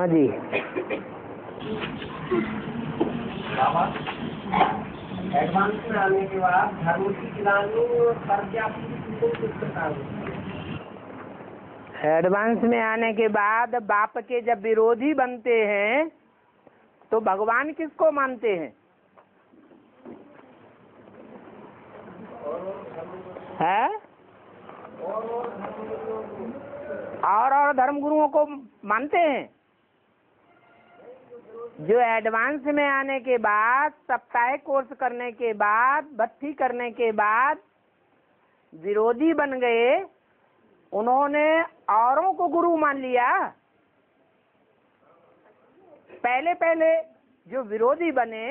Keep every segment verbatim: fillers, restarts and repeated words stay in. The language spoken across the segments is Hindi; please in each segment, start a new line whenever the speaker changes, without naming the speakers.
हाँ जी।
एडवांस में आने के बाद धर्म की गिलानी और पर्याप्ति किस प्रकार होती है?
एडवांस में आने के बाद बाप के जब विरोधी बनते हैं तो भगवान किसको मानते हैं? है? और और धर्म गुरुओं को मानते हैं। जो एडवांस में आने के बाद, सप्ताह कोर्स करने के बाद, भर्ती करने के बाद विरोधी बन गए, उन्होंने औरों को गुरु मान लिया। पहले पहले जो विरोधी बने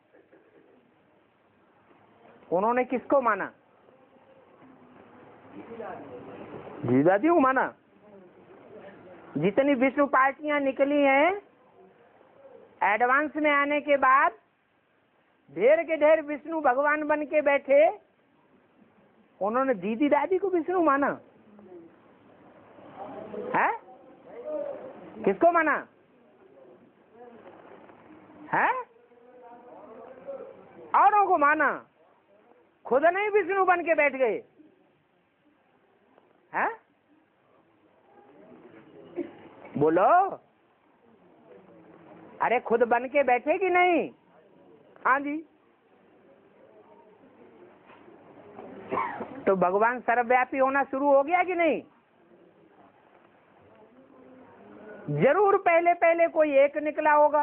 उन्होंने किसको माना? जीवादियों को माना। जितनी विष्णु पार्टियां निकली हैं एडवांस में आने के बाद, ढेर के ढेर विष्णु भगवान बन के बैठे, उन्होंने दीदी दादी को विष्णु माना है? किसको माना है? औरों को माना, खुद नहीं विष्णु बन के बैठ गए हैं? बोलो, अरे खुद बन के बैठे कि नहीं? हाँ जी। तो भगवान सर्वव्यापी होना शुरू हो गया कि नहीं? जरूर पहले पहले कोई एक निकला होगा,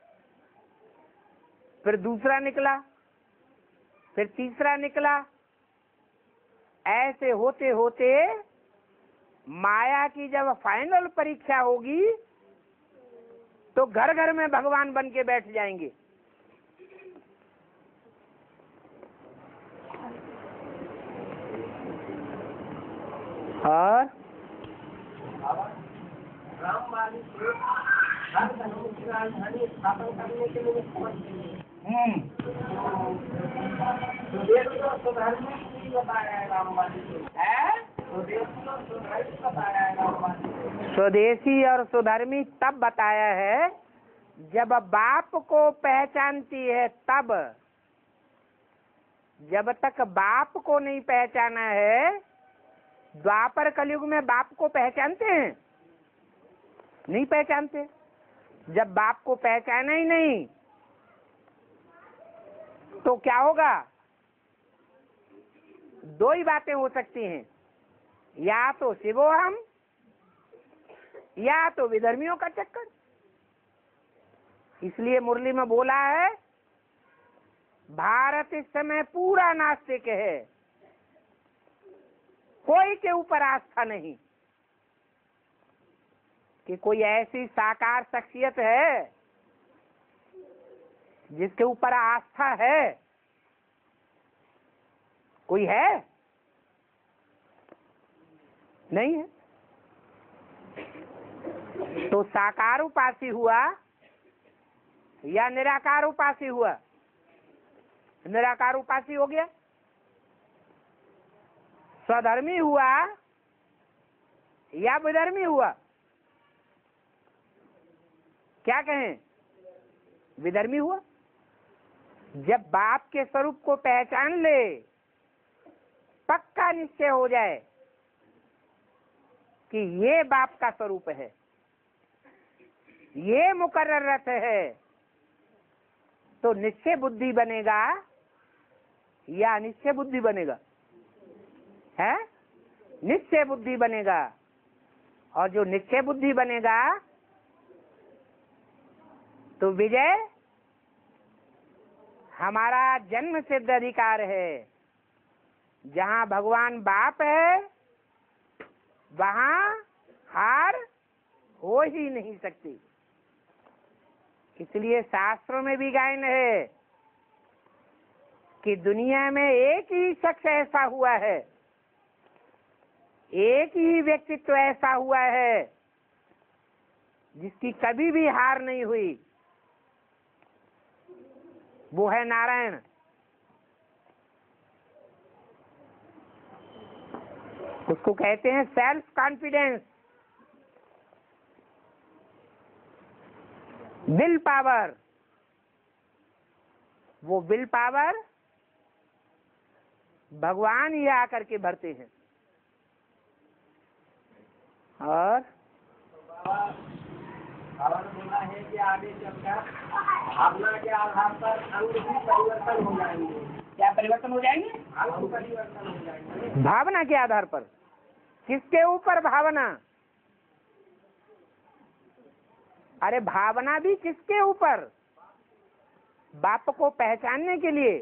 फिर दूसरा निकला, फिर तीसरा निकला। ऐसे होते होते माया की जब फाइनल परीक्षा होगी तो घर घर में भगवान बन के बैठ जाएंगे। और
रामवाणी से हर धर्म की राजधानी स्थापन करने के लिए स्वदेशी और स्वधर्मी की बताया है रामवाणी है। स्वदेशी और स्वधर्मी बताया है रामवाणी।
स्वदेशी और स्वधर्मी तब बताया है जब बाप को पहचानती है, तब। जब तक बाप को नहीं पहचाना है, द्वापर कलयुग में बाप को पहचानते हैं? नहीं पहचानते। जब बाप को पहचाना ही नहीं तो क्या होगा? दो ही बातें हो सकती हैं, या तो शिवो हम, या तो विधर्मियों का चक्कर। इसलिए मुरली में बोला है, भारत इस समय पूरा नास्तिक है, कोई के ऊपर आस्था नहीं। कि कोई ऐसी साकार शख्सियत है जिसके ऊपर आस्था है? कोई है? नहीं है। तो साकार उपासी हुआ या निराकार उपासी हुआ? निराकार उपासी हो गया। स्वधर्मी हुआ या विधर्मी हुआ? क्या कहें? विधर्मी हुआ। जब बाप के स्वरूप को पहचान ले, पक्का निश्चय हो जाए कि ये बाप का स्वरूप है, ये मुकर्रर रथ है, तो निश्चय बुद्धि बनेगा या अनिश्चय बुद्धि बनेगा? है? निश्चय बुद्धि बनेगा। और जो निश्चय बुद्धि बनेगा तो विजय हमारा जन्म सिद्ध अधिकार है। जहाँ भगवान बाप है वहाँ हार हो ही नहीं सकती। इसलिए शास्त्रों में भी गायन है कि दुनिया में एक ही शख्स ऐसा हुआ है, एक ही व्यक्तित्व ऐसा हुआ है जिसकी कभी भी हार नहीं हुई, वो है नारायण। उसको कहते हैं सेल्फ कॉन्फिडेंस। विल पावर, वो विल पावर भगवान ही आकर के भरते हैं। और
बाबा ने बोला है कि आगे चलकर भावना के आधार पर अंग भी परिवर्तन हो जाएंगे।
क्या परिवर्तन हो जाएंगे?
अंग परिवर्तन हो जाएंगे
भावना के आधार पर। किसके ऊपर भावना? अरे भावना भी किसके ऊपर? बाप को पहचानने के लिए,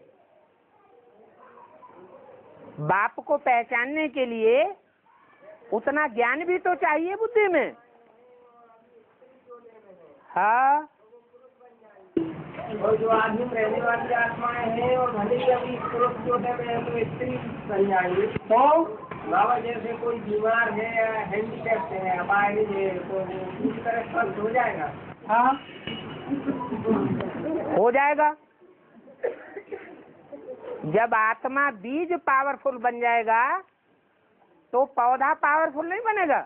बाप को पहचानने के लिए उतना ज्ञान भी तो चाहिए बुद्धि में। हाँ,
और जो आदमी रहने वाली आत्माएं हैं और भले ही अभी पुरुष छोटे में है तो स्त्री बन जाएंगे।
तो
बाबा जैसे कोई बीमार है या हैंडीकैप है, अपाहिज है, तो पूरी तरह स्वस्थ हो जाएगा।
हाँ, हो जाएगा। जब आत्मा बीज पावरफुल बन जाएगा तो पौधा पावरफुल नहीं बनेगा।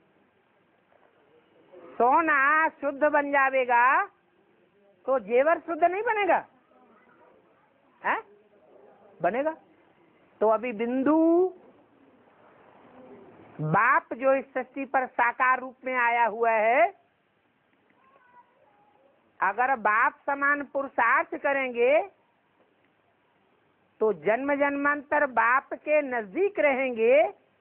सोना शुद्ध बन जाएगा तो जेवर शुद्ध नहीं बनेगा, है? बनेगा। तो अभी बिंदु बाप जो इस सृष्टि पर साकार रूप में आया हुआ है, अगर बाप समान पुरुषार्थ करेंगे तो जन्म जन्मांतर बाप के नजदीक रहेंगे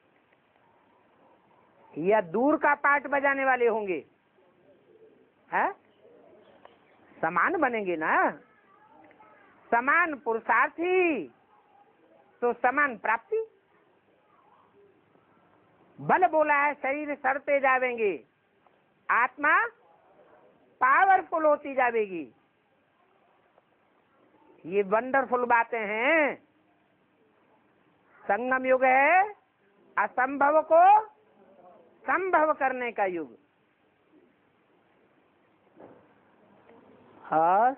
या दूर का पाठ बजाने वाले होंगे? है? समान बनेंगे ना। समान पुरुषार्थी तो समान प्राप्ति। बल बोला है शरीर सड़ते जावेंगे, आत्मा पावरफुल होती जाएगी। ये वंडरफुल बातें हैं। संगम युग है असंभव को संभव करने का युग। और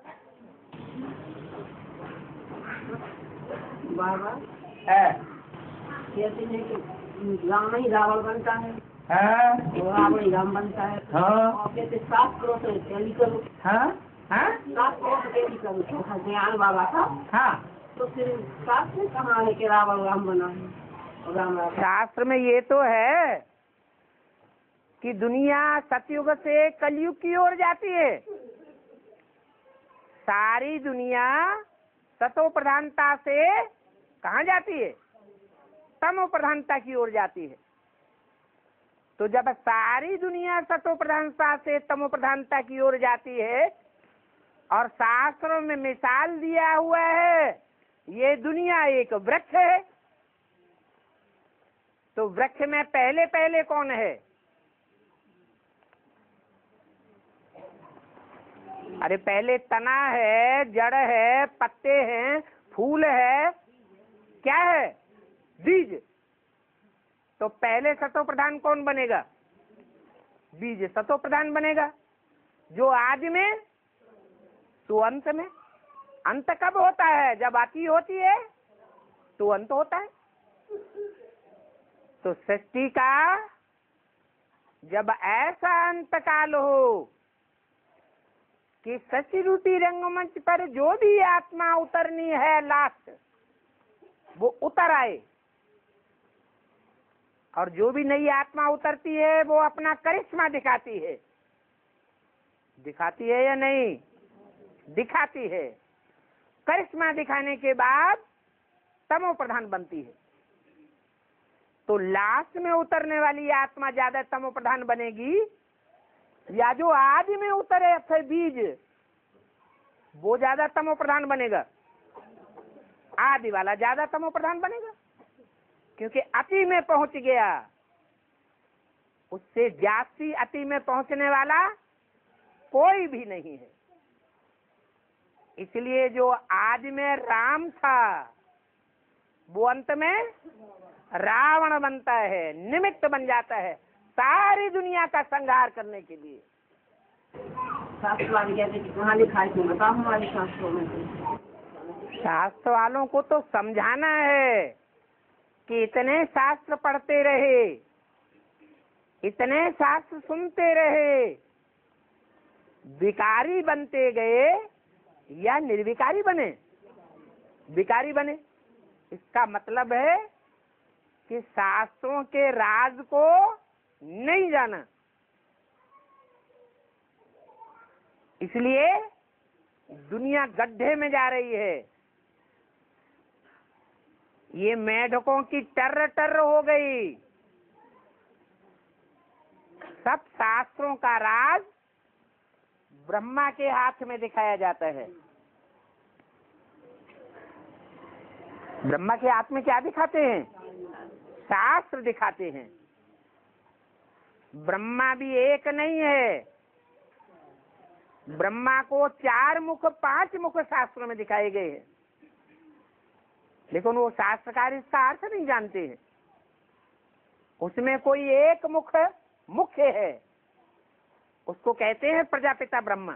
बाबा
है
कहते हैं कि राम ही रावण बनता है,
हाँ,
तो रावण ही राम बनता है।
हाँ,
और कहते सात करोड़ से चली करो,
हाँ, हाँ,
सात करोड़ से चली करो ज्ञान बाबा का।
हाँ।
तो फिर सात में कहाँ है कि रावण राम बना है? राम राम
शास्त्र में ये तो है कि दुनिया सतयुग से कलयुग की ओर जाती है। सारी दुनिया सतो प्रधानता से कहाँ जाती है? तमो प्रधानता की ओर जाती है। तो जब सारी दुनिया सतो प्रधानता से तमो प्रधानता की ओर जाती है और शास्त्रों में मिसाल दिया हुआ है ये दुनिया एक वृक्ष है, तो वृक्ष में पहले पहले कौन है? अरे पहले तना है, जड़ है, पत्ते हैं, फूल है, क्या है? बीज। तो पहले सतो प्रधान कौन बनेगा? बीज सतो प्रधान बनेगा, जो आज में तो अंत में। अंत कब होता है? जब अति होती है तो अंत होता है। तो सृष्टि का जब ऐसा अंत काल हो कि सच्ची रूपी रंगमंच पर जो भी आत्मा उतरनी है लास्ट वो उतर आए, और जो भी नई आत्मा उतरती है वो अपना करिश्मा दिखाती है। दिखाती है या नहीं? दिखाती है। करिश्मा दिखाने के बाद तमो प्रधान बनती है। तो लास्ट में उतरने वाली आत्मा ज्यादा तमो प्रधान बनेगी या जो आदि में उतरे फिर बीज वो ज्यादा तमो प्रधान बनेगा? आदि वाला ज्यादा तमो प्रधान बनेगा, क्योंकि अति में पहुंच गया। उससे जास्ती अति में पहुंचने वाला कोई भी नहीं है। इसलिए जो आदि में राम था वो अंत में रावण बनता है, निमित्त बन जाता है सारी दुनिया का संहार करने के लिए।
शास्त्र वाले कहते हैं कि कहाँ लिखा है तो बताओ हमारे शास्त्रों में।
शास्त्र वालों को तो समझाना है कि इतने शास्त्र पढ़ते रहे, इतने शास्त्र सुनते रहे, विकारी बनते गए या निर्विकारी बने? विकारी बने। इसका मतलब है कि शास्त्रों के राज को नहीं जाना, इसलिए दुनिया गड्ढे में जा रही है। ये मेढकों की टर टर हो गई। सब शास्त्रों का राज ब्रह्मा के हाथ में दिखाया जाता है। ब्रह्मा के हाथ में क्या दिखाते हैं? शास्त्र दिखाते हैं। ब्रह्मा भी एक नहीं है, ब्रह्मा को चार मुख पांच मुख शास्त्रों में दिखाए गए हैं, लेकिन वो शास्त्रकार इसका अर्थ नहीं जानते हैं। उसमें कोई एक मुख मुख्य है, उसको कहते हैं प्रजापिता ब्रह्मा।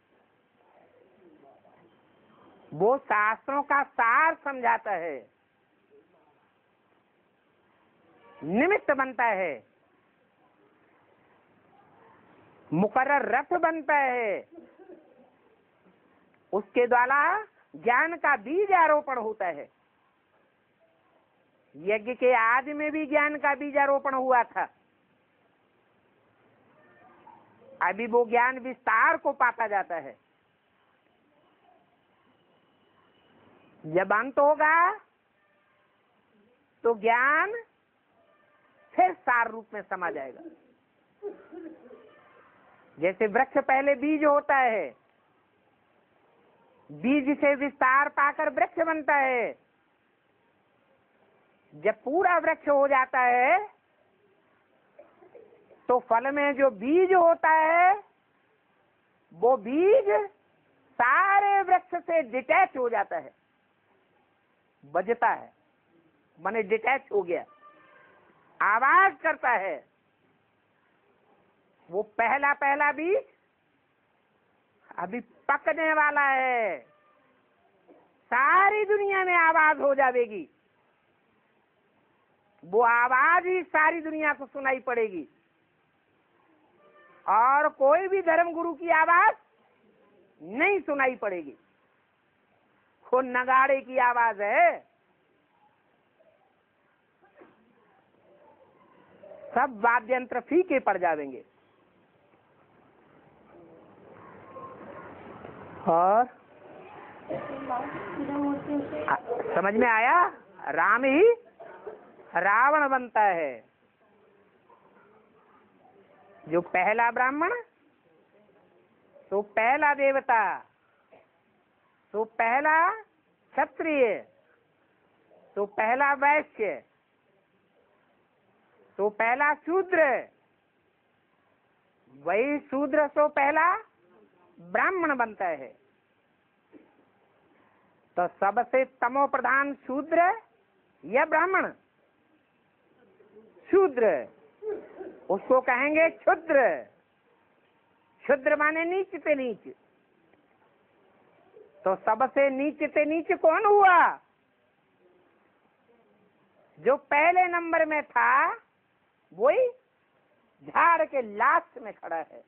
वो शास्त्रों का सार समझाता है, निमित्त बनता है, मुकर्रर रथ बनता है, उसके द्वारा ज्ञान का बीज आरोपण होता है। यज्ञ के आदि में भी ज्ञान का बीज आरोपण हुआ था, अभी वो ज्ञान विस्तार को पाता जाता है। जब अंत होगा तो ज्ञान फिर सार रूप में समा जाएगा। जैसे वृक्ष पहले बीज होता है, बीज से विस्तार पाकर वृक्ष बनता है। जब पूरा वृक्ष हो जाता है तो फल में जो बीज होता है वो बीज सारे वृक्ष से डिटैच हो जाता है, बजता है, माने डिटैच हो गया, आवाज करता है। वो पहला पहला बीज अभी पकने वाला है, सारी दुनिया में आवाज हो जाएगी, वो आवाज ही सारी दुनिया को सुनाई पड़ेगी, और कोई भी धर्म गुरु की आवाज नहीं सुनाई पड़ेगी। वो नगाड़े की आवाज है। सब वाद्य यंत्र फीके पड़ जाएंगे। और आ, समझ में आया? राम ही रावण बनता है। जो पहला ब्राह्मण, तो पहला देवता, तो पहला क्षत्रिय, तो पहला वैश्य, तो पहला शूद्र, वही शूद्र सो पहला ब्राह्मण बनता है। तो सबसे तमो प्रधान शूद्र या ब्राह्मण? शूद्र, उसको कहेंगे क्षुद्र। क्षुद्र माने नीच से नीच। तो सबसे नीच से नीच कौन हुआ? जो पहले नंबर में था वही झाड़ के लास्ट में खड़ा है।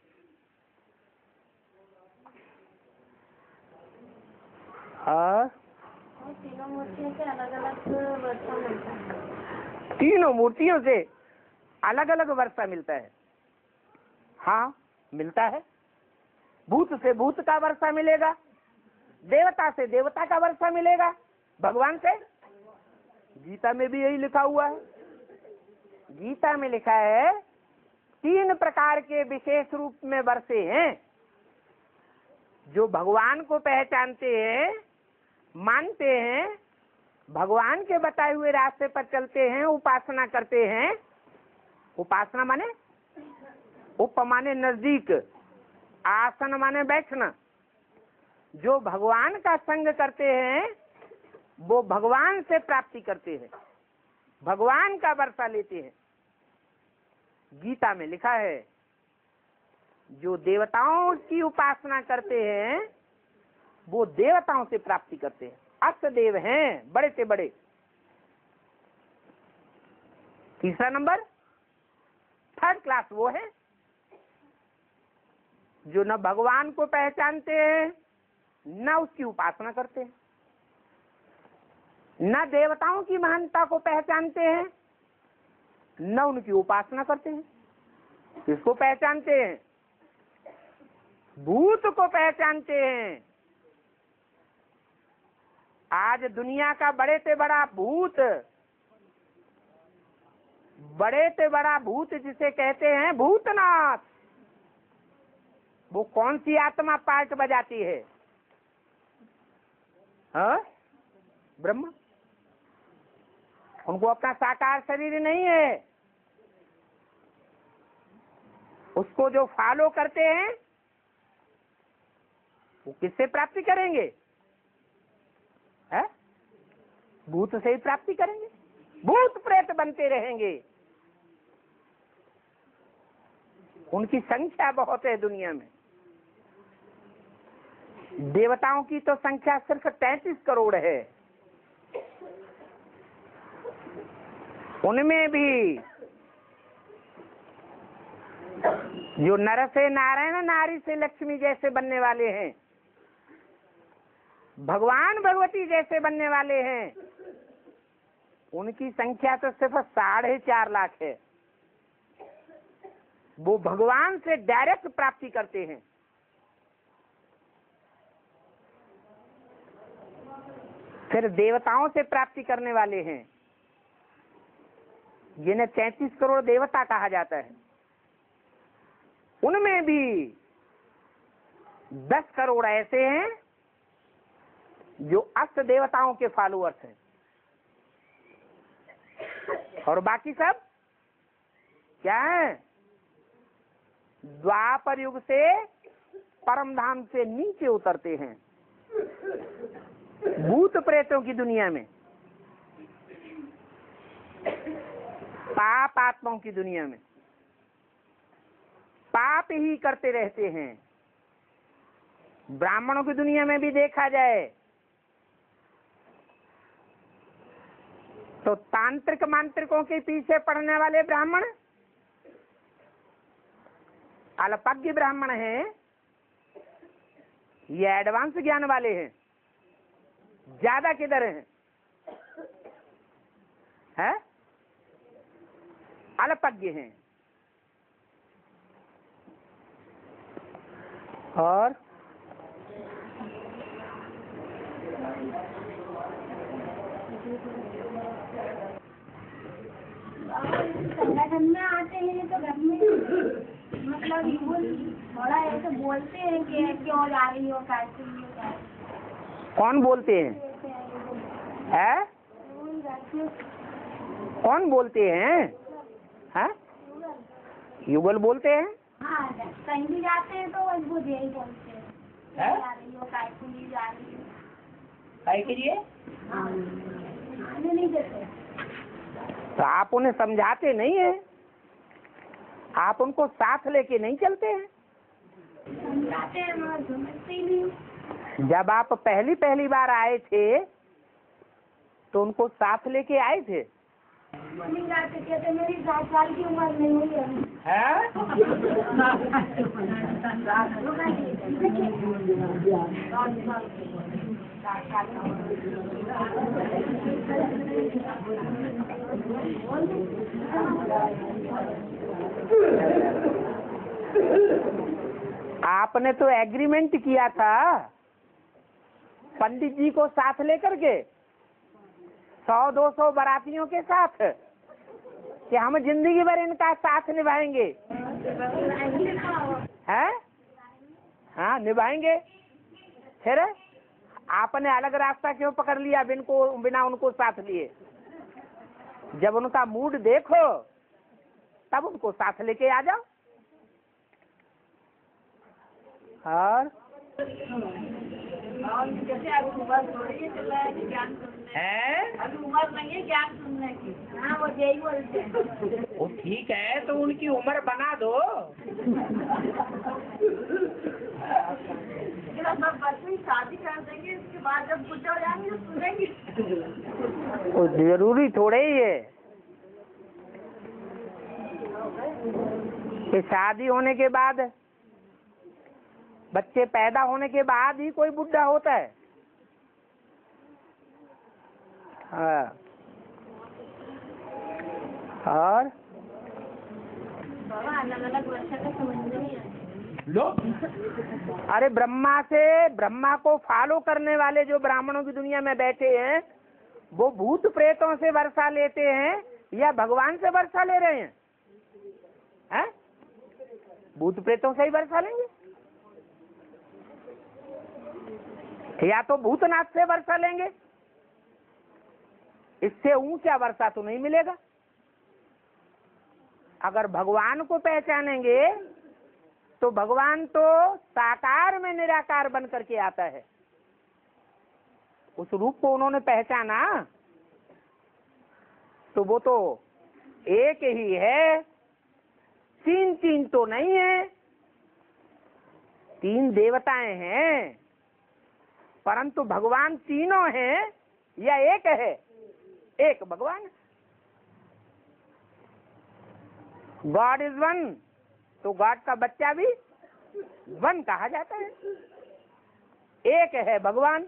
और
तीनों मूर्तियों से अलग अलग वर्षा मिलता है।
तीनों मूर्तियों से अलग अलग वर्षा मिलता है। हाँ, मिलता है। भूत से भूत का वर्षा मिलेगा, देवता से देवता का वर्षा मिलेगा, भगवान से। गीता में भी यही लिखा हुआ है। गीता में लिखा है तीन प्रकार के विशेष रूप में वर्षे हैं। जो भगवान को पहचानते हैं, मानते हैं, भगवान के बताए हुए रास्ते पर चलते हैं, उपासना करते हैं। उपासना माने उप माने नजदीक, आसन माने बैठना। जो भगवान का संग करते हैं वो भगवान से प्राप्ति करते हैं, भगवान का वर्षा लेते हैं। गीता में लिखा है जो देवताओं की उपासना करते हैं वो देवताओं से प्राप्ति करते हैं। अष्ट देव हैं बड़े से बड़े। तीसरा नंबर, थर्ड क्लास वो है जो न भगवान को पहचानते हैं न उसकी उपासना करते हैं, न देवताओं की महानता को पहचानते हैं न उनकी उपासना करते हैं। किसको पहचानते हैं? भूत को पहचानते हैं। आज दुनिया का बड़े से बड़ा भूत, बड़े से बड़ा भूत जिसे कहते हैं भूतनाथ, वो कौन सी आत्मा पार्ट बजाती है? हाँ, ब्रह्मा। उनको अपना साकार शरीर नहीं है। उसको जो फॉलो करते हैं वो किससे प्राप्ति करेंगे? है? भूत से ही प्राप्ति करेंगे। भूत प्रेत बनते रहेंगे। उनकी संख्या बहुत है दुनिया में। देवताओं की तो संख्या सिर्फ तैंतीस करोड़ है। उनमें भी जो नर से नारायण, नारी से लक्ष्मी जैसे बनने वाले हैं, भगवान भगवती जैसे बनने वाले हैं, उनकी संख्या तो सिर्फ साढ़े चार लाख है। वो भगवान से डायरेक्ट प्राप्ति करते हैं। फिर देवताओं से प्राप्ति करने वाले हैं, जिन्हें तैंतीस करोड़ देवता कहा जाता है। उनमें भी दस करोड़ ऐसे हैं जो अष्ट देवताओं के फॉलोअर्स हैं, और बाकी सब क्या है? द्वापर युग से परम धाम से नीचे उतरते हैं, भूत प्रेतों की दुनिया में, पाप आत्माओं की दुनिया में पाप ही करते रहते हैं। ब्राह्मणों की दुनिया में भी देखा जाए तो तांत्रिक मांत्रिकों के पीछे पड़ने वाले ब्राह्मण अल्पज्ञ ब्राह्मण हैं, ये एडवांस ज्ञान वाले हैं। ज्यादा किधर हैं? है? अल्पज्ञ हैं। और
संगठन में आते हैं तो घर में मतलब थोड़ा ऐसे बोलते हैं कि क्यों जा रही हो, कैसे जा रही हो।
कौन बोलते हैं? है? कौन बोलते हैं? है? युगल बोलते हैं।
हाँ, कहीं भी जाते हैं तो वो यही बोलते हैं, जा रही हो, कैसे नहीं जा रही हो।
काय के लिए?
आने नहीं देते।
तो आप उन्हें समझाते नहीं है, आप उनको साथ लेके नहीं चलते हैं।
समझाते हैं मगर समझते ही नहीं।
जब आप पहली पहली बार आए थे तो उनको साथ लेके आए थे?
नहीं जाते, कहते मेरी सात साल की उम्र नहीं हुई है।
है? आपने तो एग्रीमेंट किया था पंडित जी को साथ लेकर के, सौ दो सौ बारातियों के साथ, कि हम जिंदगी भर इनका साथ निभाएंगे। हैं? हाँ, निभाएंगे। फिर आपने अलग रास्ता क्यों पकड़ लिया बिनको बिना उनको साथ लिए? जब उनका मूड देखो तब उनको साथ लेके आ जाओ। और है
अभी उम्र नहीं है ज्ञान सुनने की। हाँ, वो यही बोलते हैं।
वो ठीक है, तो उनकी उम्र बना दो।
सब बच्चे शादी कर देंगे, उसके बाद जब बुढ़े हो जाएंगे तो सुनेंगे।
वो जरूरी थोड़े ही है कि शादी होने के बाद बच्चे पैदा होने के बाद ही कोई बुढ़ा होता है। हाँ। और
बाबा अलग अलग वर्षा का समझ में नहीं आता।
लो, अरे ब्रह्मा से ब्रह्मा को फॉलो करने वाले जो ब्राह्मणों की दुनिया में बैठे हैं वो भूत प्रेतों से वर्षा लेते हैं या भगवान से वर्षा ले रहे हैं? हैं? भूत प्रेतों से ही वर्षा लेंगे या तो भूतनाथ से वर्षा लेंगे। इससे ऊंचा वर्षा तो नहीं मिलेगा। अगर भगवान को पहचानेंगे तो भगवान तो साकार में निराकार बन करके आता है। उस रूप को उन्होंने पहचाना तो वो तो एक ही है, तीन तीन तो नहीं है। तीन देवताएं हैं परंतु भगवान तीनों हैं या एक है? एक भगवान। गॉड इज वन, तो गॉड का बच्चा भी वन कहा जाता है। एक है भगवान।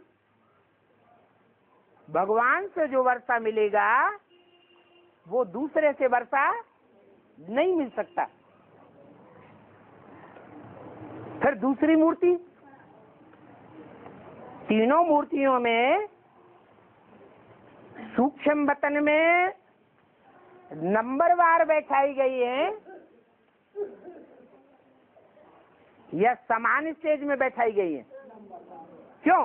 भगवान से जो वर्षा मिलेगा वो दूसरे से वर्षा नहीं मिल सकता। फिर दूसरी मूर्ति, तीनों मूर्तियों में सूक्ष्म वतन में नंबरवार बैठाई गई है या समान स्टेज में बैठाई गई है? क्यों?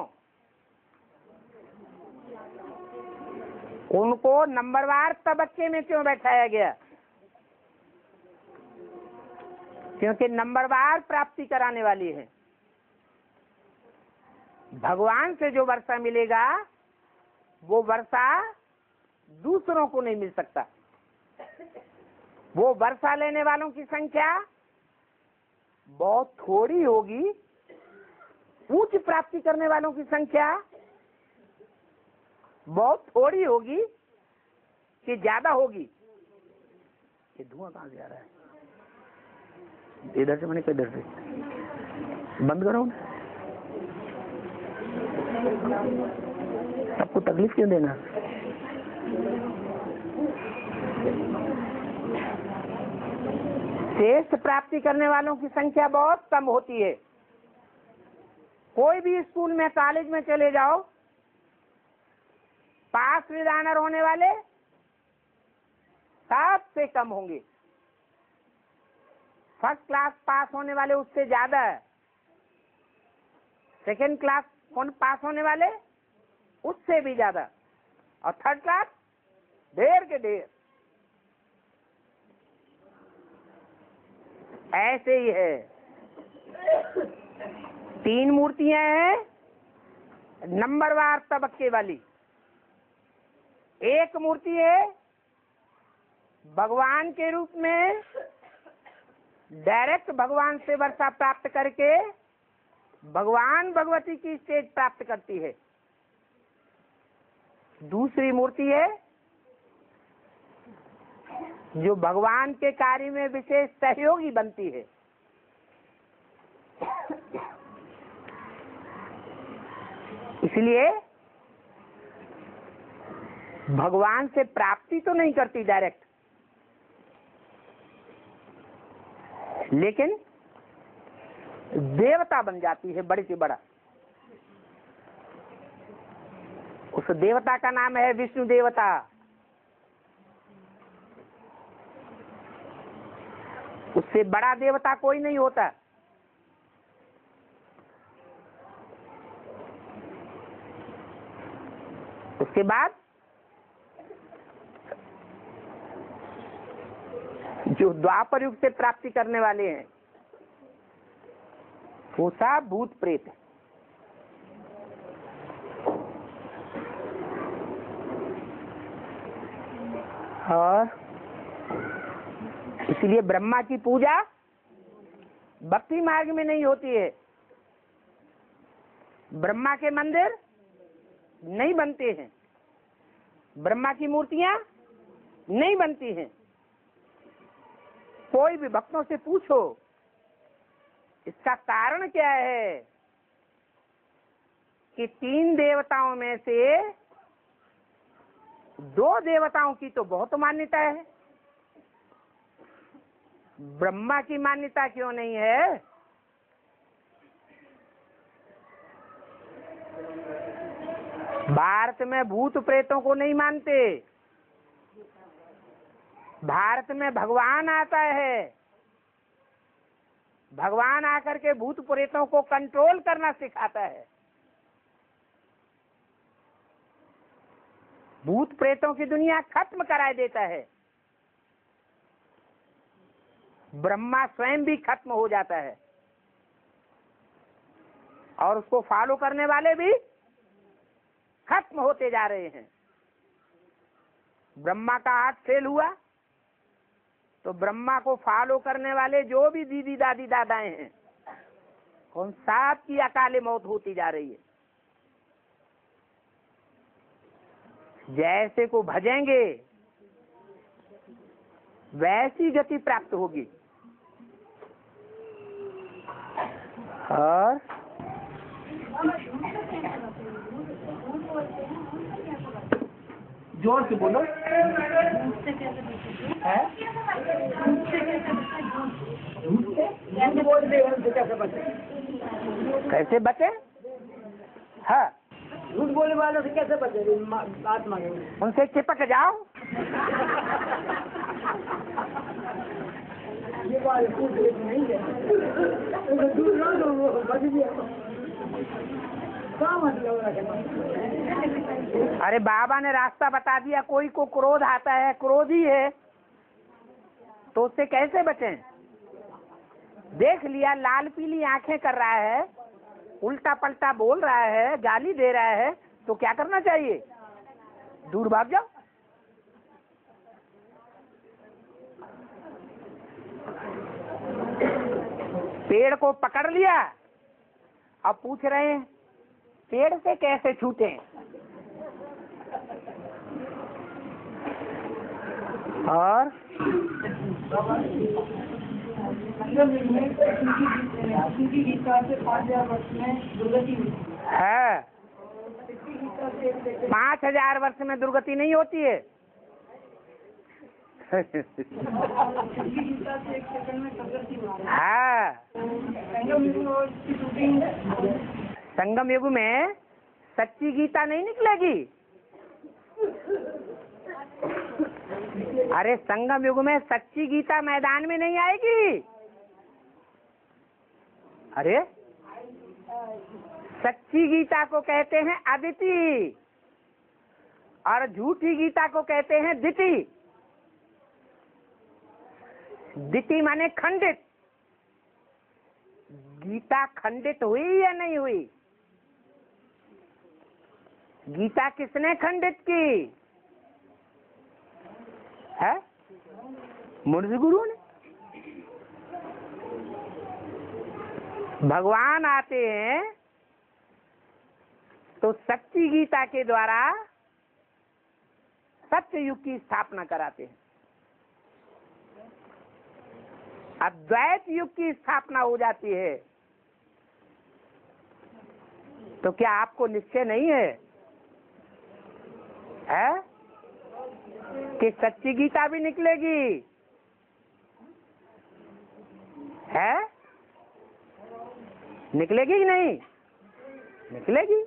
उनको नंबरवार तबक्के में क्यों बैठाया गया? क्योंकि नंबरवार प्राप्ति कराने वाली है। भगवान से जो वर्षा मिलेगा वो वर्षा दूसरों को नहीं मिल सकता। वो वर्षा लेने वालों की संख्या बहुत थोड़ी होगी, उच्च प्राप्ति करने वालों की संख्या बहुत थोड़ी होगी कि ज्यादा होगी। ये धुआं कहां से आ रहा है? इधर से मैंने किधर से बंद करो। सबको तकलीफ क्यों देना? श्रेष्ठ प्राप्ति करने वालों की संख्या बहुत कम होती है। कोई भी स्कूल में कॉलेज में चले जाओ, पास विद ऑनर होने वाले सबसे कम होंगे। फर्स्ट क्लास पास होने वाले उससे ज्यादा है। सेकेंड क्लास कौन पास होने वाले उससे भी ज्यादा, और थर्ड क्लास ढेर के ढेर। ऐसे ही है। तीन मूर्तियां हैं नंबरवार तबक्के वाली। एक मूर्ति है भगवान के रूप में, डायरेक्ट भगवान से वर्षा प्राप्त करके भगवान भगवती की स्टेज प्राप्त करती है। दूसरी मूर्ति है जो भगवान के कार्य में विशेष सहयोगी बनती है। इसलिए भगवान से प्राप्ति तो नहीं करती डायरेक्ट, लेकिन देवता बन जाती है बड़ी से बड़ा। उस देवता का नाम है विष्णु देवता। उससे बड़ा देवता कोई नहीं होता। उसके बाद जो द्वापर युग से प्राप्ति करने वाले हैं वो सब भूत प्रेत है। और इसलिए ब्रह्मा की पूजा भक्ति मार्ग में नहीं होती है। ब्रह्मा के मंदिर नहीं बनते हैं, ब्रह्मा की मूर्तियां नहीं बनती हैं। कोई भी भक्तों से पूछो इसका कारण क्या है कि तीन देवताओं में से दो देवताओं की तो बहुत मान्यता है, ब्रह्मा की मान्यता क्यों नहीं है? भारत में भूत प्रेतों को नहीं मानते, भारत में भगवान आता है, भगवान आकर के भूत प्रेतों को कंट्रोल करना सिखाता है। भूत प्रेतों की दुनिया खत्म करा देता है, ब्रह्मा स्वयं भी खत्म हो जाता है और उसको फॉलो करने वाले भी खत्म होते जा रहे हैं। ब्रह्मा का हाथ फेल हुआ तो ब्रह्मा को फॉलो करने वाले जो भी दीदी दादी दादाएं हैं उन सब की अकाले मौत होती जा रही है। जैसे को भजेंगे वैसी गति प्राप्त होगी। और जोर से बोलो। कैसे बचे? हाँ,
झूठ बोलने वालों से कैसे बचे? बात मांगे
उनसे चिपक जाओ।
ये बात पूछ नहीं है, दूर ना दो, बच गया। क्या मतलब रखना?
अरे बाबा ने रास्ता बता दिया। कोई को क्रोध आता है, क्रोधी है, तो उससे कैसे बचें? देख लिया लाल पीली आंखें कर रहा है, उल्टा पलटा बोल रहा है, गाली दे रहा है, तो क्या करना चाहिए? दूर भाग जाओ। पेड़ को पकड़ लिया, अब पूछ रहे हैं पेड़ से कैसे छूटे? और है पांच हजार वर्ष में दुर्गति नहीं होती है। हाँ, संगम युग में सच्ची गीता नहीं निकलेगी। अरे संगम युग में सच्ची गीता मैदान में नहीं आएगी। अरे सच्ची गीता को कहते हैं अदिति और झूठी गीता को कहते हैं दिति। दिति माने खंडित। गीता खंडित हुई या नहीं हुई? गीता किसने खंडित की है? मुर्ज गुरु ने। भगवान आते हैं तो सच्ची गीता के द्वारा सत्य युग की स्थापना कराते हैं, अद्वैत युग की स्थापना हो जाती है। तो क्या आपको निश्चय नहीं है, है? कि सच्ची गीता भी निकलेगी? है? निकलेगी कि नहीं? निकलेगी।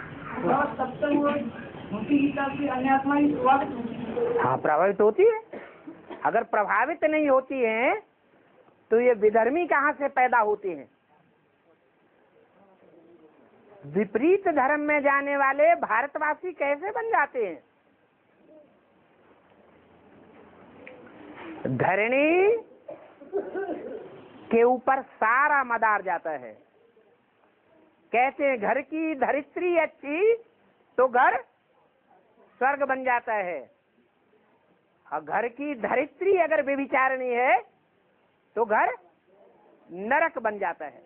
हाँ, प्रभावित होती है। अगर प्रभावित नहीं होती है तो ये विधर्मी कहाँ से पैदा होते हैं? विपरीत धर्म में जाने वाले भारतवासी कैसे बन जाते हैं? धरणी के ऊपर सारा मदार जाता है। कहते हैं घर की धरित्री अच्छी तो घर स्वर्ग बन जाता है, और घर की धरित्री अगर व्यभिचारिणी है तो घर नरक बन जाता है।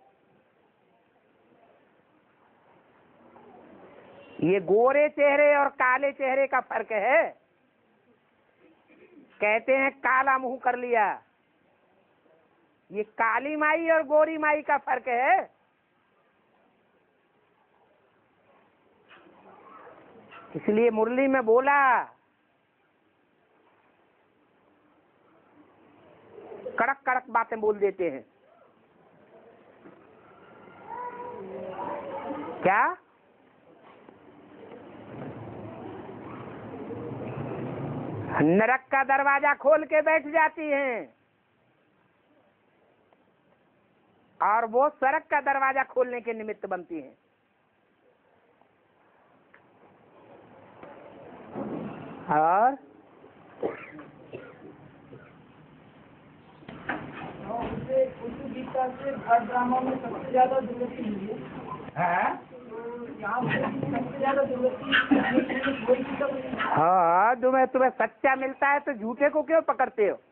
ये गोरे चेहरे और काले चेहरे का फर्क है। कहते हैं काला मुंह कर लिया, ये काली माई और गोरी माई का फर्क है। इसलिए मुरली में बोला, कड़क कड़क बातें बोल देते हैं। क्या नरक का दरवाजा खोल के बैठ जाती हैं और वो स्वर्ग का दरवाजा खोलने के निमित्त बनती हैं। और
उसे उसी गीता से हर ड्रामा में सबसे ज्यादा दुर्गति मिली है। यहाँ सबसे ज्यादा दुर्गति।
हाँ, तुम्हें तुम्हें सच्चा मिलता है तो झूठे को क्यों पकड़ते हो?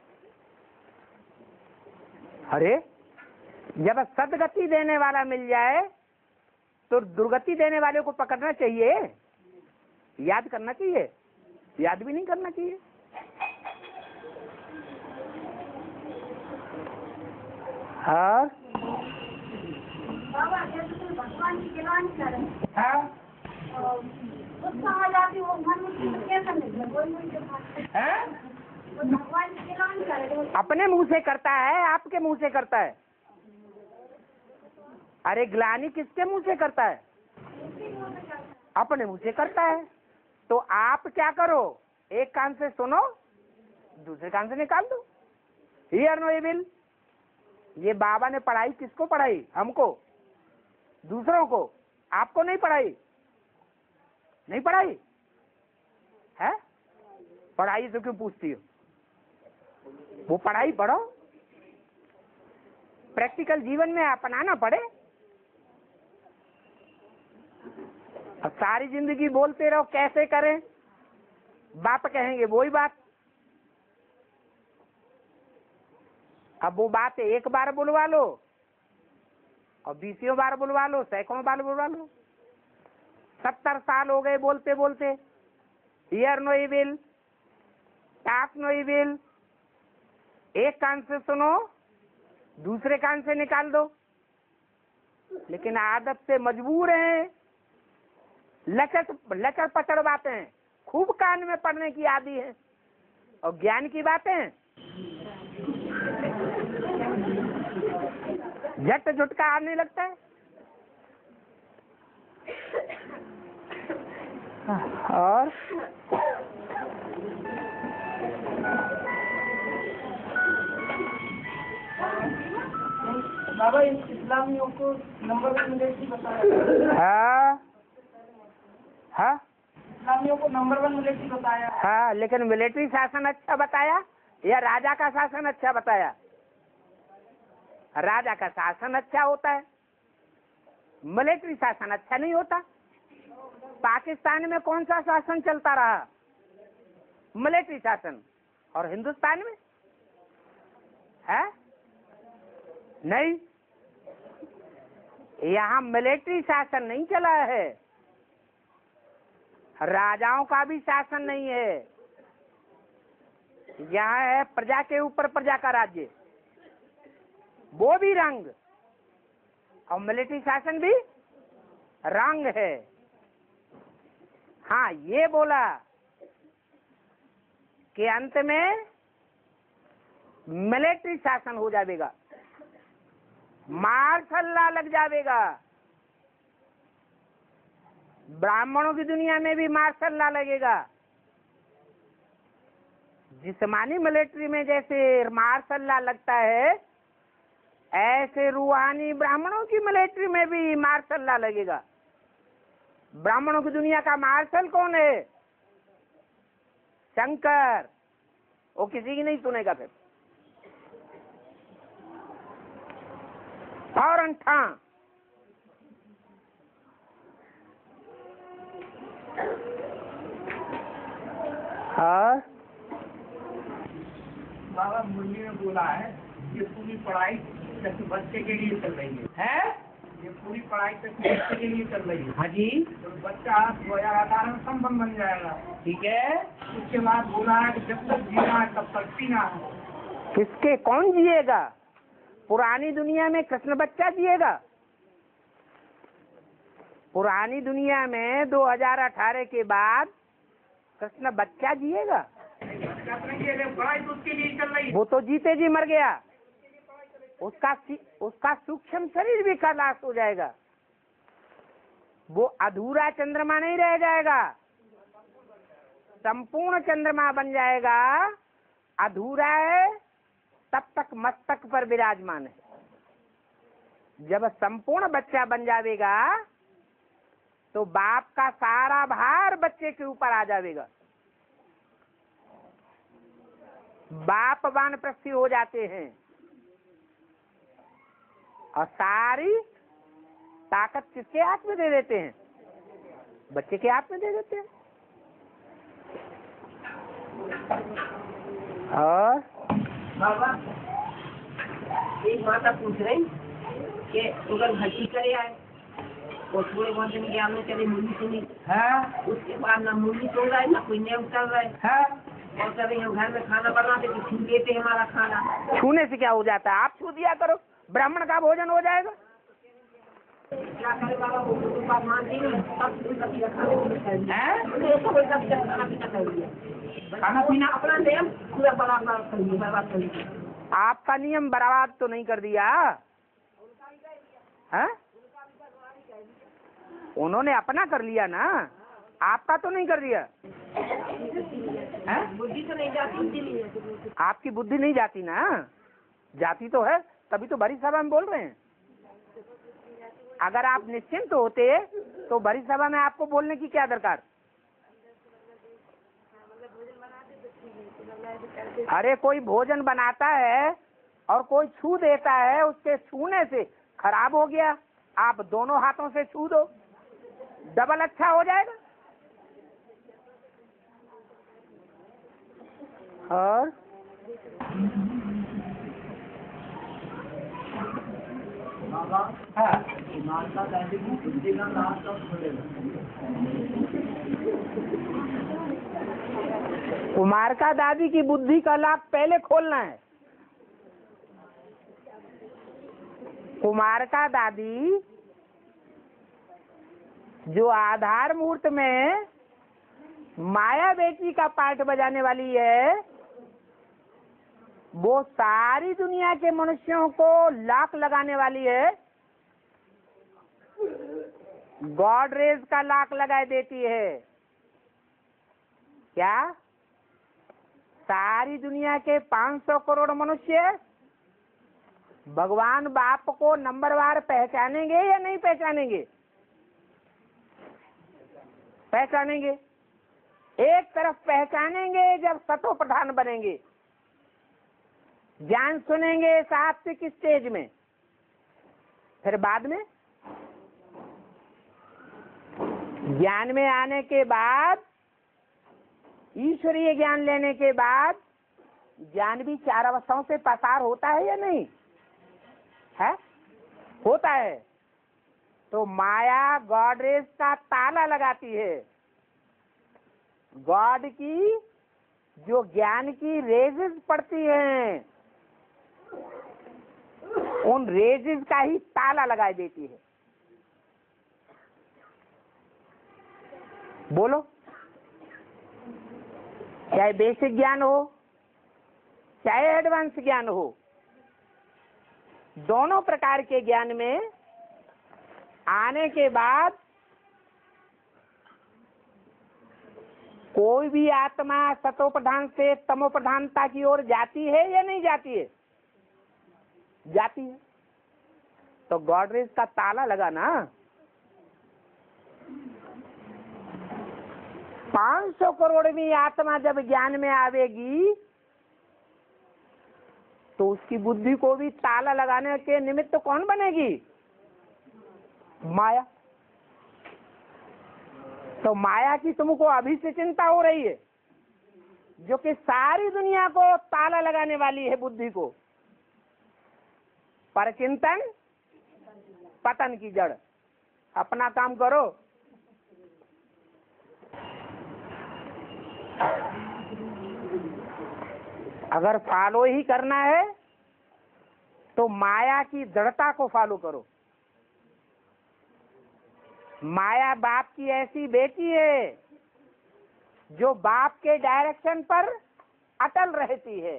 अरे जब सदगति देने वाला मिल जाए तो दुर्गति देने वाले को पकड़ना चाहिए, याद करना चाहिए, याद भी नहीं करना चाहिए। हाँ
बाबा जैसे कोई भगवान की गिलानी करे,
हाँ
गुस्सा आ जाती वो मन में कैसा निकले? कोई कोई
हैं?
भगवान की गिलानी करे तो
अपने मुंह से करता है, आपके मुंह से करता है? अरे ग्लानि किसके मुंह से करता है? अपने मुंह से करता है। तो आप क्या करो, एक कान से सुनो, दूसरे कान से निकाल दो। Hear no evil. ये बाबा ने पढ़ाई किसको पढ़ाई? हमको, दूसरों को। आपको नहीं पढ़ाई, नहीं पढ़ाई है? पढ़ाई तो क्यों पूछती हो? वो पढ़ाई पढ़ो, प्रैक्टिकल जीवन में अपनाना पड़े। अब सारी जिंदगी बोलते रहो कैसे करें, बाप कहेंगे वही बात। अब वो बात एक बार बुलवा लो और बीसियों बार बुलवा लो, सैकड़ों बार बुलवा लो। सत्तर साल हो गए बोलते बोलते। Hear no evil, talk no evil. एक कान से सुनो, दूसरे कान से निकाल दो। लेकिन आदत से मजबूर हैं, लचर लचर पचड़ बातें खूब कान में पड़ने की आदि है, और ज्ञान की बातें झट झुटका आने लगता है। और
बाबा इस्लामियों को नंबर वन मिलिट्री बताया।
हाँ हाँ
इस्लामियों को नंबर वन मिलिट्री बताया।
हाँ, लेकिन मिलिट्री शासन अच्छा बताया या राजा का शासन अच्छा बताया? राजा का शासन अच्छा होता है, मिलिट्री शासन अच्छा नहीं होता। पाकिस्तान में कौन सा शासन चलता रहा? मिलिट्री शासन। और हिंदुस्तान में है नहीं, यहाँ मिलिट्री शासन नहीं चला है, राजाओं का भी शासन नहीं है। यहाँ है प्रजा के ऊपर प्रजा का राज्य, वो भी रंग, और मिलिट्री शासन भी रंग है। हाँ, ये बोला कि अंत में मिलिट्री शासन हो जाएगा, मार्शल लॉ लग जाएगा। ब्राह्मणों की दुनिया में भी मार्शल लॉ लगेगा। जिस्मानी मिलिट्री में जैसे मार्शल लॉ लगता है, ऐसे रूहानी ब्राह्मणों की मिलिट्री में भी मार्शल लॉ लगेगा। ब्राह्मणों की दुनिया का मार्शल कौन है? शंकर। वो किसी की नहीं सुनेगा फिर, फौरन ठा। हाँ
बाबा मुरली ने बोला है ये पूरी पढ़ाई तक बच्चे के लिए चल रही है, है? ये पूरी पढ़ाई तक बच्चे के लिए चल रही है।
हाँ जी,
तो बच्चा दो हजार अठारह में संपन्न बन जाएगा।
ठीक है।
उसके बाद बोला है कि जब तक जीना है तब तक पीना है।
किसके, कौन जिएगा? पुरानी दुनिया में कृष्ण बच्चा जिएगा? पुरानी दुनिया में दो हज़ार अठारह के बाद कृष्ण बच्चा जिएगा? वो तो जीते जी मर गया, उसका उसका सूक्ष्म शरीर भी खलास हो जाएगा, वो अधूरा चंद्रमा नहीं रह जाएगा, संपूर्ण चंद्रमा बन जाएगा। अधूरा है तब तक मस्तक पर विराजमान है, जब संपूर्ण बच्चा बन जाएगा तो बाप का सारा भार बच्चे के ऊपर आ जाएगा। बाप वानप्रस्थी हो जाते हैं और सारी ताकत किसके हाथ में दे देते हैं? बच्चे के हाथ में दे देते हैं। और
बाबा एक माता पूछ रही कि अगर भर्ती करे आए और थोड़े बहुत दिन ज्ञान में चले मुरली सुनी है, उसके बाद ना मुरली सुन रहा है ना कोई नियम चल रहा है, और कर रही हम घर में खाना बनाते तो छू देते हमारा खाना।
छूने से क्या हो जाता है? आप छू दिया करो, ब्राह्मण का भोजन हो जाएगा।
क्या करे बाबा, वो तो बात मानती नहीं, खाना पीना अपना नियम पूरा बराबर करिए, बराबर करिए।
आपका नियम बर्बाद तो नहीं कर दिया है? उन्होंने अपना कर लिया ना, आपका तो नहीं कर दिया है?
बुद्धि तो नहीं जाती,
आपकी बुद्धि नहीं जाती ना, जाती तो है, तभी तो बड़ी सभा में बोल रहे हैं। अगर आप निश्चिंत होते तो बड़ी सभा में आपको बोलने की क्या दरकार? अरे कोई भोजन बनाता है और कोई छू देता है, उसके छूने से खराब हो गया, आप दोनों हाथों से छू दो, डबल अच्छा हो जाएगा। और कुमार का दादी की बुद्धि का लाभ पहले खोलना है। कुमार का दादी जो आधार मूर्त में माया बेटी का पार्ट बजाने वाली है, वो सारी दुनिया के मनुष्यों को लाख लगाने वाली है। गॉडरेज का लाख लगाए देती है। क्या सारी दुनिया के पाँच सौ करोड़ मनुष्य भगवान बाप को नंबरवार पहचानेंगे या नहीं पहचानेंगे? पहचानेंगे। एक तरफ पहचानेंगे जब सतो प्रधान बनेंगे, ज्ञान सुनेंगे सात्विक स्टेज में, फिर बाद में ज्ञान में आने के बाद, ईश्वरीय ज्ञान लेने के बाद, ज्ञान भी चार अवस्थाओं से पसार होता है या नहीं है? होता है। तो माया गॉडरेज का ताला लगाती है। गॉड की जो ज्ञान की रेजेस पड़ती हैं, उन रेजेस का ही ताला लगाई देती है। बोलो, चाहे बेसिक ज्ञान हो चाहे एडवांस ज्ञान हो, दोनों प्रकार के ज्ञान में आने के बाद कोई भी आत्मा सतो प्रधान से तमो प्रधानता की ओर जाती है या नहीं जाती है? जाती है। तो गॉडरेज का ताला लगा ना। पाँच सौ करोड़वीं आत्मा जब ज्ञान में आवेगी तो उसकी बुद्धि को भी ताला लगाने के निमित्त कौन बनेगी? माया। तो माया की तुमको अभी से चिंता हो रही है, जो कि सारी दुनिया को ताला लगाने वाली है बुद्धि को। पर चिंतन पतन की जड़। अपना काम करो। अगर फॉलो ही करना है तो माया की दृढ़ता को फॉलो करो। माया बाप की ऐसी बेटी है जो बाप के डायरेक्शन पर अटल रहती है।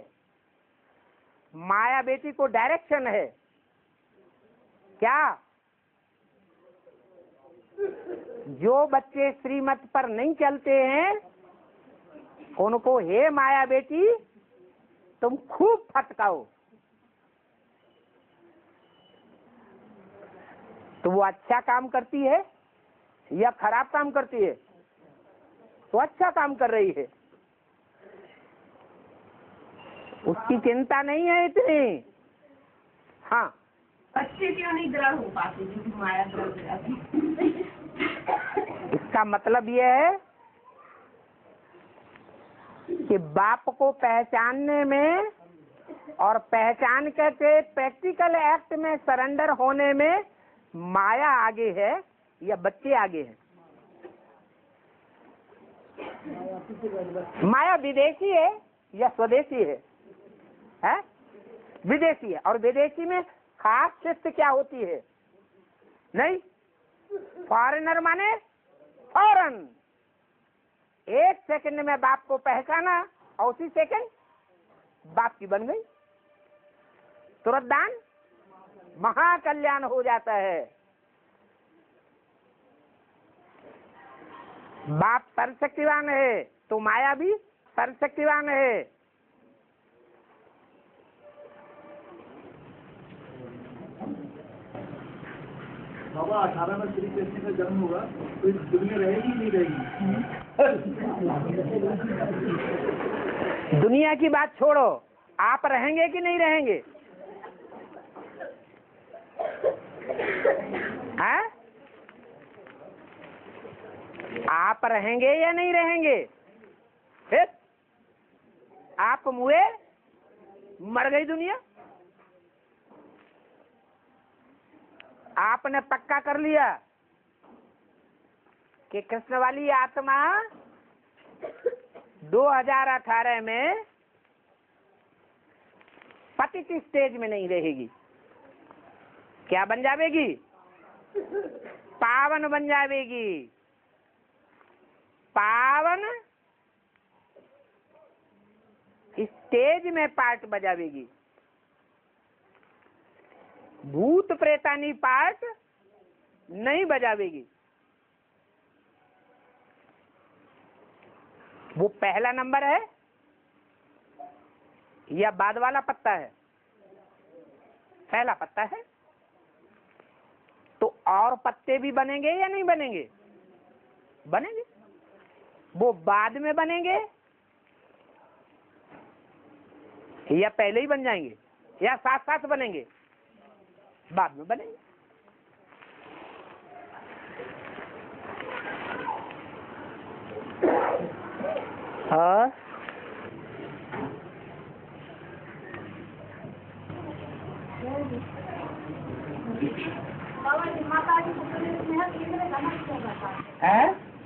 माया बेटी को डायरेक्शन है क्या? जो बच्चे श्रीमत पर नहीं चलते हैं उनको हे माया बेटी तुम खूब फटकाओ, तो वो अच्छा काम करती है या खराब काम करती है? तो अच्छा काम कर रही है, उसकी चिंता नहीं है इतनी। हाँ,
बच्चे क्यों नहीं ग्रहण हो पाते क्योंकि माया ग्रहण जाती?
इसका मतलब यह है कि बाप को पहचानने में और पहचान के प्रैक्टिकल एक्ट में सरेंडर होने में माया आगे है या बच्चे आगे हैं? माया विदेशी है या स्वदेशी है? है विदेशी है। और विदेशी में खास शिफ्ट क्या होती है? नहीं, फॉरेनर माने फौरन एक सेकंड में बाप को पहचाना और उसी सेकंड बाप की बन गई, तुरंत दान महाकल्याण हो जाता है। बाप सर्वशक्तिवान है तो माया भी सर्वशक्तिवान है।
बाबा अठारह में श्री कृष्ण का जन्म होगा तो इस दुनिया रहेगी नहीं रहेगी?
दुनिया की बात छोड़ो, आप रहेंगे कि नहीं रहेंगे? हैं? आप रहेंगे या नहीं रहेंगे? फिर आप मुए मर गई दुनिया। आपने पक्का कर लिया कि कृष्ण वाली आत्मा दो हज़ार अठारह में पतित स्टेज में नहीं रहेगी। क्या बन जाएगी? पावन बन जाएगी। पावन स्टेज में पार्ट बजावेगी, भूत प्रेतानी पार्ट नहीं बजावेगी। वो पहला नंबर है या बाद वाला पत्ता है? पहला पत्ता है। तो और पत्ते भी बनेंगे या नहीं बनेंगे? बनेंगे। वो बाद में बनेंगे या पहले ही बन जाएंगे या साथ साथ बनेंगे? बाद में बनेंगे। हाँ,
माता जी को स्नेह केंद्र गमन किया जाता है।
है?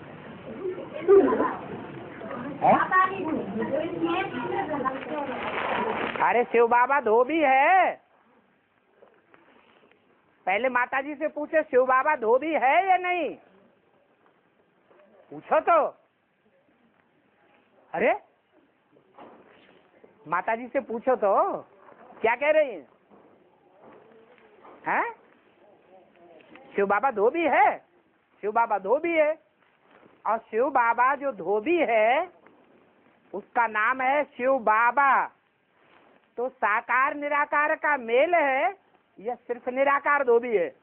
माता जी को स्नेह केंद्र गमन किया जाता है।
अरे शिव बाबा धोबी है। पहले माता जी से पूछे शिव बाबा धोबी है या नहीं, पूछो तो। अरे माता जी से पूछो तो क्या कह रही हैं? हैं? शिव बाबा धोबी है। शिव बाबा धोबी है और शिव बाबा जो धोबी है उसका नाम है शिव बाबा। तो साकार निराकार का मेल है या सिर्फ निराकार धोबी है?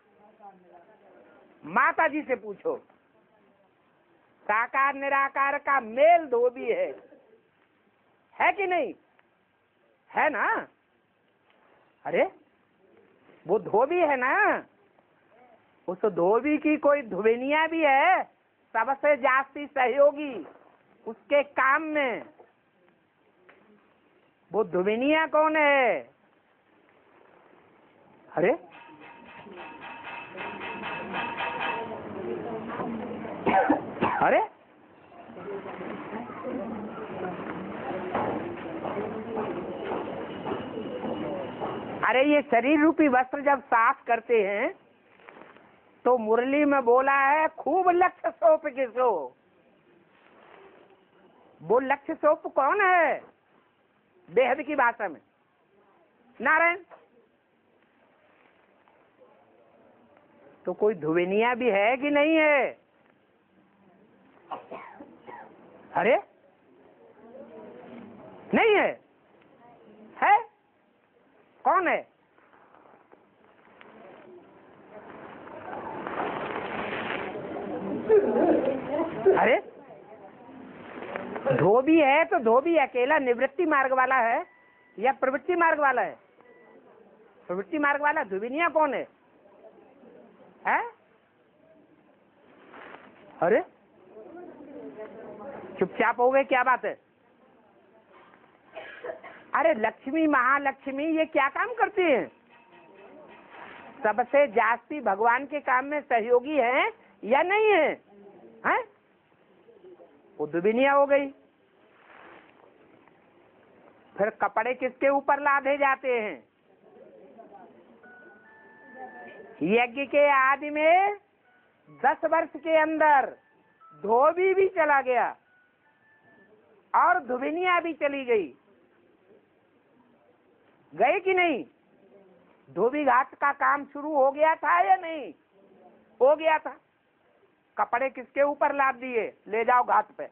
माता जी से पूछो। साकार निराकार का मेल धोबी है, है कि नहीं? है ना? अरे वो धोबी है ना। उस धोबी की कोई धुबेनिया भी है, सबसे जास्ती सहयोगी उसके काम में। वो धुबेनिया कौन है? अरे अरे अरे ये शरीर रूपी वस्त्र जब साफ करते हैं तो मुरली में बोला है खूब लक्ष्य सोप किसो। वो लक्ष्य सोप कौन है बेहद की भाषा में? नारायण। तो कोई धुवेनिया भी है कि नहीं है? अरे नहीं है, है कौन है? अरे धोबी है तो धोबी अकेला निवृत्ति मार्ग वाला है या प्रवृत्ति मार्ग वाला है? प्रवृत्ति मार्ग वाला। धुविनिया कौन है? है? अरे चुपचाप हो गए, क्या बात है? अरे लक्ष्मी महालक्ष्मी ये क्या काम करती हैं? सबसे जास्ती भगवान के काम में सहयोगी है या नहीं है? हैं? वो दुबिनिया हो गई। फिर कपड़े किसके ऊपर लादे जाते हैं? यज्ञ के आदि में दस वर्ष के अंदर धोबी भी चला गया और धुबिनिया भी चली गई। गए कि नहीं? धोबी घाट का काम शुरू हो गया था या नहीं? हो गया था। कपड़े किसके ऊपर लाद दिए? ले जाओ घाट पे।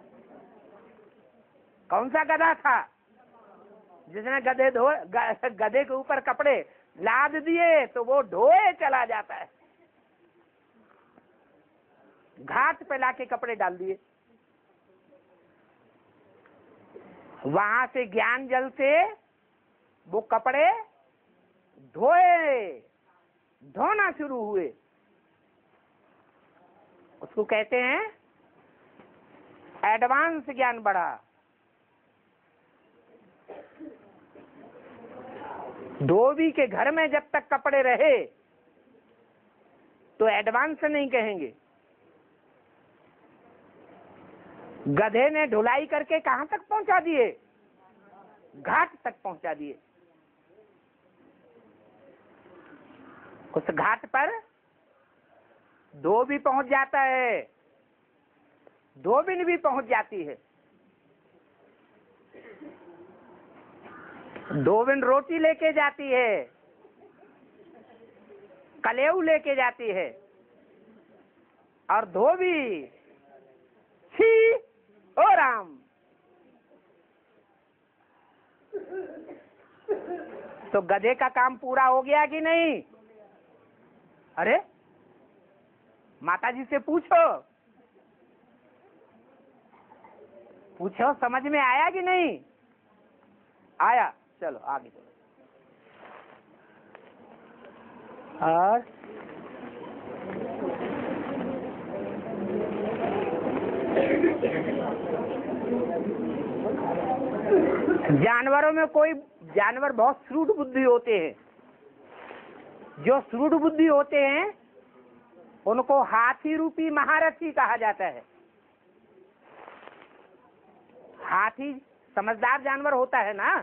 कौन सा गधा था जिसने गधे धो गधे के ऊपर कपड़े लाद दिए तो वो ढोए चला जाता है। घाट पे लाके कपड़े डाल दिए। वहां से ज्ञान जल से वो कपड़े धोए धोना शुरू हुए। उसको कहते हैं एडवांस ज्ञान बढ़ा। धोबी के घर में जब तक कपड़े रहे तो एडवांस नहीं कहेंगे। गधे ने ढुलाई करके कहां तक पहुंचा दिए? घाट तक पहुंचा दिए। उस घाट पर धोबी पहुंच जाता है, धोबिन भी पहुंच जाती है। धोबिन रोटी लेके जाती है, कलेऊ लेके जाती है और धोबी छी ओ राम। तो गधे का काम पूरा हो गया कि नहीं? अरे माता जी से पूछो, पूछो समझ में आया कि नहीं आया? चलो आगे चलो। और जानवरों में कोई जानवर बहुत श्रूड बुद्धि होते हैं। जो श्रूड बुद्धि होते हैं उनको हाथी रूपी महारथी कहा जाता है। हाथी समझदार जानवर होता है ना।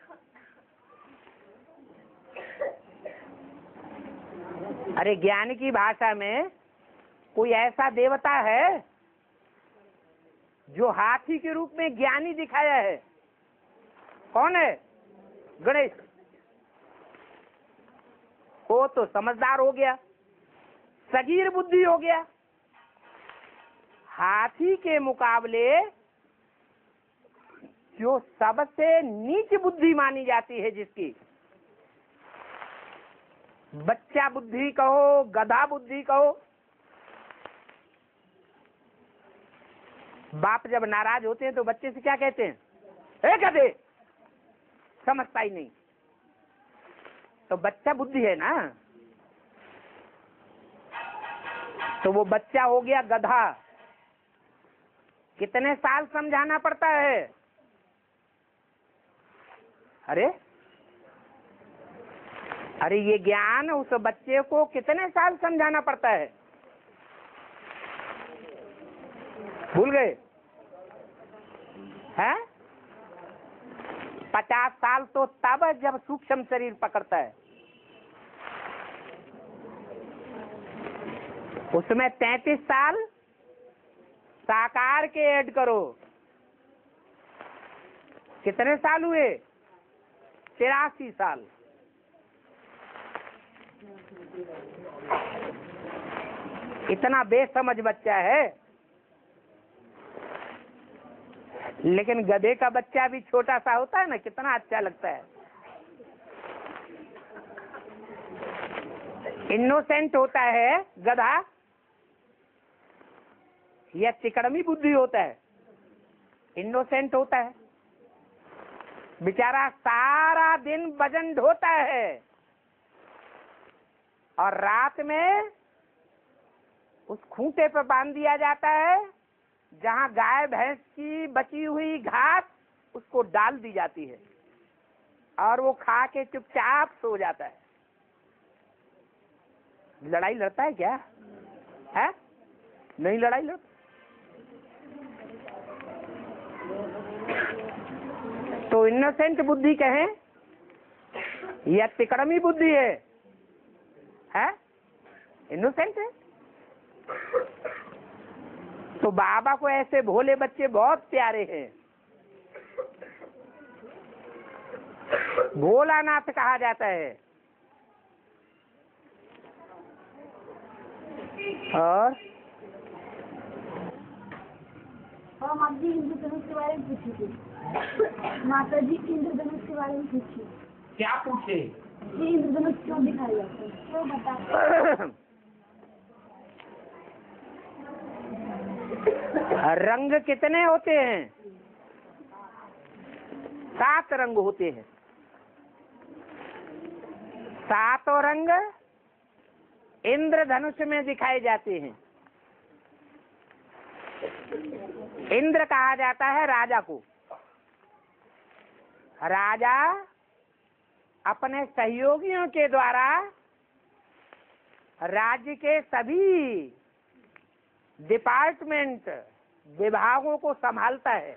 अरे ज्ञान की भाषा में कोई ऐसा देवता है जो हाथी के रूप में ज्ञानी दिखाया है? कौन है? गणेश। वो तो समझदार हो गया, सगीर बुद्धि हो गया। हाथी के मुकाबले जो सबसे नीच बुद्धि मानी जाती है, जिसकी बच्चा बुद्धि कहो, गधा बुद्धि कहो। बाप जब नाराज होते हैं तो बच्चे से क्या कहते हैं? ए गधे, समझता ही नहीं। तो बच्चा बुद्धि है ना। तो वो बच्चा हो गया गधा। कितने साल समझाना पड़ता है? अरे अरे ये ज्ञान उस बच्चे को कितने साल समझाना पड़ता है? भूल गए हैं? पचास साल तो तब जब सूक्ष्म शरीर पकड़ता है, उसमें तैंतीस साल साकार के ऐड करो, कितने साल हुए? तिरासी साल। इतना बेसमझ बच्चा है, लेकिन गधे का बच्चा भी छोटा सा होता है ना, कितना अच्छा लगता है, इनोसेंट होता है गधा, या चिकड़मी बुद्धि होता है, इनोसेंट होता है, बेचारा सारा दिन वजन ढोता है और रात में उस खूंटे पर बांध दिया जाता है जहां गाय भैंस की बची हुई घास उसको डाल दी जाती है और वो खा के चुपचाप सो जाता है। लड़ाई लड़ता है क्या? है नहीं लड़ाई लड़ता। तो इनोसेंट बुद्धि कहें या तिकड़मी बुद्धि है? है इनोसेंट है। तो बाबा को ऐसे भोले बच्चे बहुत प्यारे हैं, भोलानाथ कहा जाता है। और
और माता जी इंद्रधनुष के बारे में पूछी थी। माता जी इंद्रधनुष के बारे में पूछी।
क्या पूछे?
ये इंद्रधनुष क्यों दिखाया जाता है, क्यों बता।
रंग कितने होते हैं? सात रंग होते हैं। सातों रंग इंद्रधनुष में दिखाए जाते हैं। इंद्र कहा जाता है राजा को। राजा अपने सहयोगियों के द्वारा राज्य के सभी डिपार्टमेंट विभागों को संभालता है।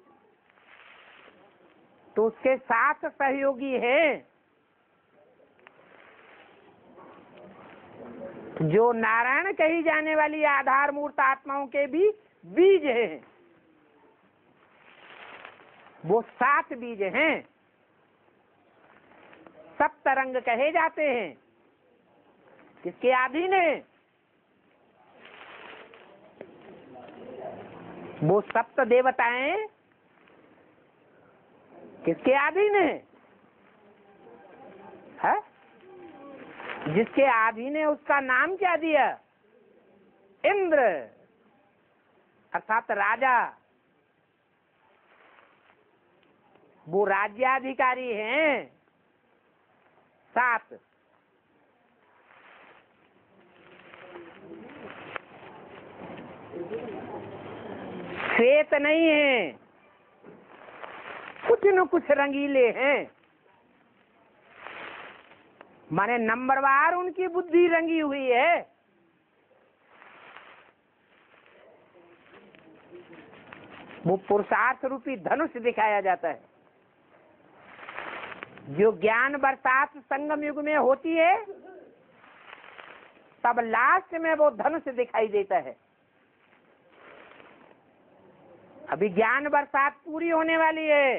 तो उसके सात सहयोगी हैं जो नारायण कही जाने वाली आधार मूर्त आत्माओं के भी बीज हैं। वो सात बीज हैं, सप्तरंग कहे जाते हैं। किसके अधीन है? वो सप्त देवताएं किसके अधीन है? है जिसके अधीन है उसका नाम क्या दिया? इंद्र, अर्थात राजा। वो राज्याधिकारी हैं सात। श्वेत नहीं है, कुछ न कुछ रंगीले हैं। माने नंबरवार उनकी बुद्धि रंगी हुई है। वो पुरुषार्थ रूपी धनुष दिखाया जाता है जो ज्ञान बरसात संगम युग में होती है, तब लास्ट में वो धनुष दिखाई देता है। अभी ज्ञान बरसात पूरी होने वाली है।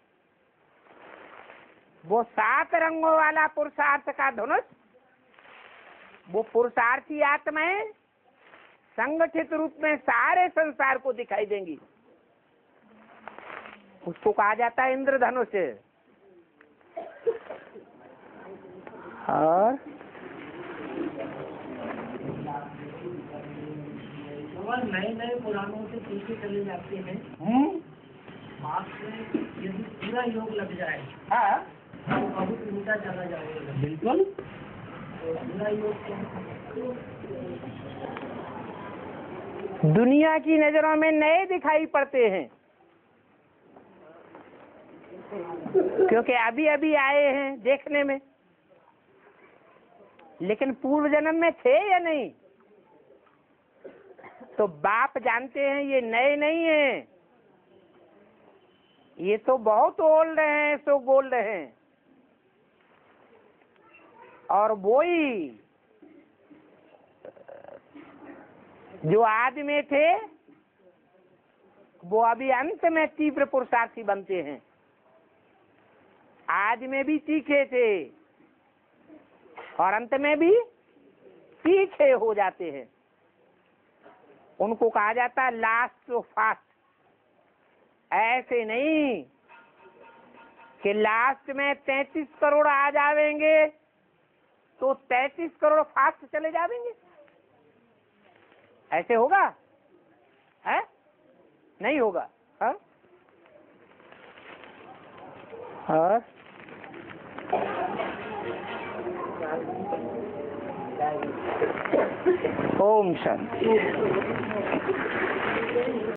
वो सात रंगों वाला पुरुषार्थ का धनुष, वो पुरुषार्थी आत्माएं संगठित रूप में सारे संसार को दिखाई देंगी। उसको कहा जाता है इंद्रधनुष। और
नए नए पुराणों से पीछे चले जाते हैं। आप में यदि पूरा योग लग जाए, हाँ, तो बहुत ऊंचा चला जाएगा। बिल्कुल। तो पूरा योग
दुनिया की नजरों में नए दिखाई पड़ते हैं क्योंकि अभी अभी आए हैं देखने में, लेकिन पूर्व जन्म में थे या नहीं? तो बाप जानते हैं ये नए नहीं है, ये तो बहुत ओल्ड हैं, सो गोल्ड हैं। और वही जो आदि में थे वो अभी अंत में तीव्र पुरुषार्थी बनते हैं। आदि में भी तीखे थे और अंत में भी तीखे हो जाते हैं। उनको कहा जाता है लास्ट टू फास्ट। ऐसे नहीं कि लास्ट में तैतीस करोड़ आ जाएंगे तो तैतीस करोड़ फास्ट चले जाएंगे। ऐसे होगा? है? नहीं होगा। हाँ? और ओम शांति।